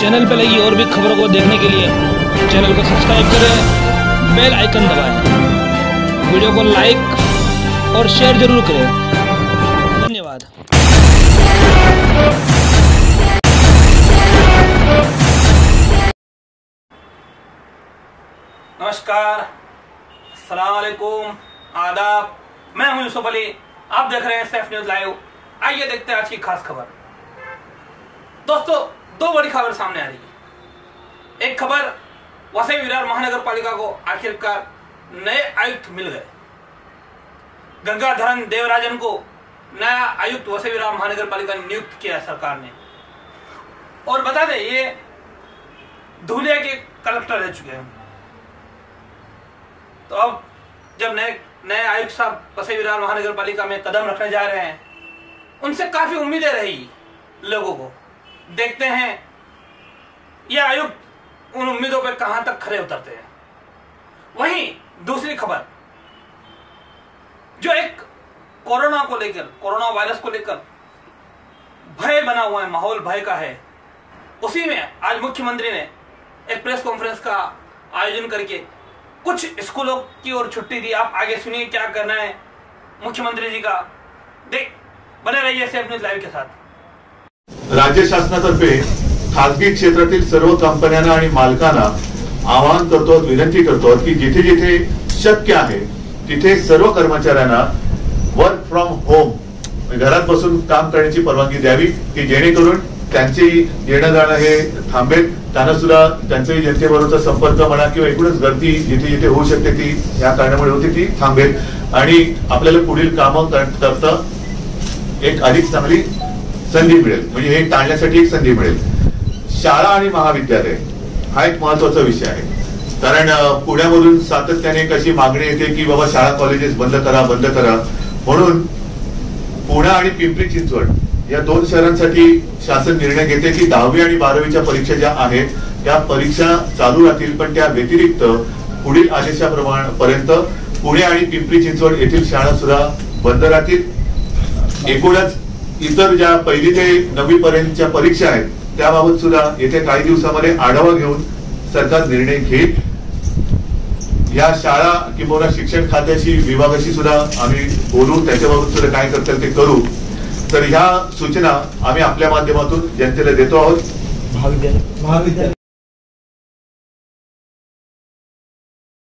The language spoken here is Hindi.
चैनल पर लगी और भी खबरों को देखने के लिए चैनल को सब्सक्राइब करें, बेल आइकन दबाएं, वीडियो को लाइक और शेयर जरूर करें। धन्यवाद। नमस्कार, अस्सलाम वालेकुम, आदाब। मैं हूं यूसुफ अली, आप देख रहे हैं सैफ न्यूज लाइव। आइए देखते हैं आज की खास खबर। दोस्तों, दो बड़ी खबर सामने आ रही है। एक खबर, वसई विरार महानगर पालिका को आखिरकार नए आयुक्त मिल गए। गंगाधरन देवराजन को नया आयुक्त वसई विरार महानगर पालिका ने नियुक्त किया सरकार ने। और बता दें, ये धुलिया के कलेक्टर रह चुके हैं। तो अब जब नए आयुक्त साहब वसई विरार महानगर पालिका में कदम रखने जा रहे हैं, उनसे काफी उम्मीदें रही लोगों को। देखते हैं यह आयुक्त उन उम्मीदों पर कहां तक खरे उतरते हैं। वहीं दूसरी खबर, जो एक कोरोना को लेकर, कोरोना वायरस को लेकर भय बना हुआ है, माहौल भय का है, उसी में आज मुख्यमंत्री ने एक प्रेस कॉन्फ्रेंस का आयोजन करके कुछ स्कूलों की ओर छुट्टी दी। आप आगे सुनिए क्या करना है मुख्यमंत्री जी का। बने रहिए सैफ न्यूज लाइव के साथ। राज्य शासनातर्फे खासगी क्षेत्रातील सर्व कंपन्यांना आणि मालकांना आवाहन करतो, विनंती करतो की जिथे जिथे शक्य आहे तिथे सर्व कर्मचाऱ्यांना वर्क फ्रॉम होम, घरात बसून काम करण्याची परवानगी द्यावी, की जेणेकरून त्यांचे येणं जाणं हे थांबेल, त्यांना सुद्धा त्यांचाही जनतेबरोबरचा संपर्क म्हणा किंवा एकूणच गर्दी जिथे जिथे होऊ शकते ती या कारणामुळे होती ती थांबेल आणि आपल्याला पुढील कामं करता एक अधिक चांगली संधी मिळेल, म्हणजे हे टाळण्यासाठी एक संधी मिळेल। शाळा आणि महाविद्यालय हा एक महत्वाचा विषय आहे, कारण पुण्यामधून सातत्याने कशी मागणी येते की बाबा शाळा कॉलेजेस बंद करा बंद करा, म्हणून पुणे आणि पिंपरी चिंचवड या दोन शहरांसाठी शासन निर्णय घेते की 10वी आणि 12वीच्या परीक्षा ज्या आहेत त्या परीक्षा चालू राहतील, पण त्या व्यतिरिक्त पुढील आदेशापर्यंत पुणे आणि पिंपरी चिंचवड येथील शाळा सुद्धा बंद राहतील। एकूणच इतर ज्या 1ली ते 9वी पर्यंतच्या परीक्षा आहेत त्याबाबत सुद्धा येत्या काही दिवसांमध्ये आढावा घेऊन सरकार निर्णय घेईल। या शाळा किंवा शिक्षण खात्याशी विभागाशी सुद्धा आम्ही बोलू, त्याच्याबाबत सुद्धा काय करता येईल ते करू। तर ह्या सूचना आम्ही आपल्या माध्यमातून जनतेला देतो आहोत। महाविद्यालय